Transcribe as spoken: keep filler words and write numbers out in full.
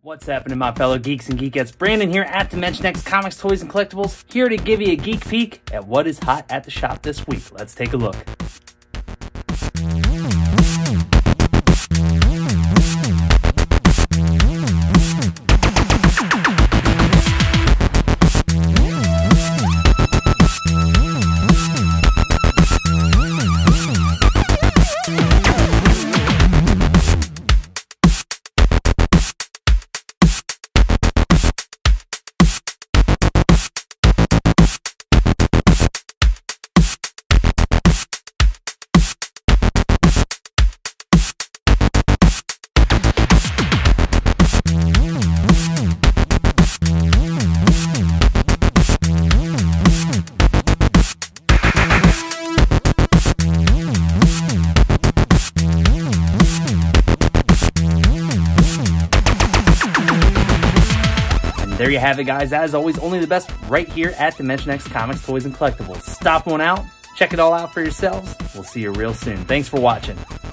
What's happening, my fellow geeks and geekettes? Brandon here at Dimension X Comics, Toys, and Collectibles, here to give you a geek peek at what is hot at the shop this week. Let's take a look. There you have it, guys. As always, only the best right here at Dimension X Comics, Toys, and Collectibles. Stop one out, check it all out for yourselves. We'll see you real soon. Thanks for watching.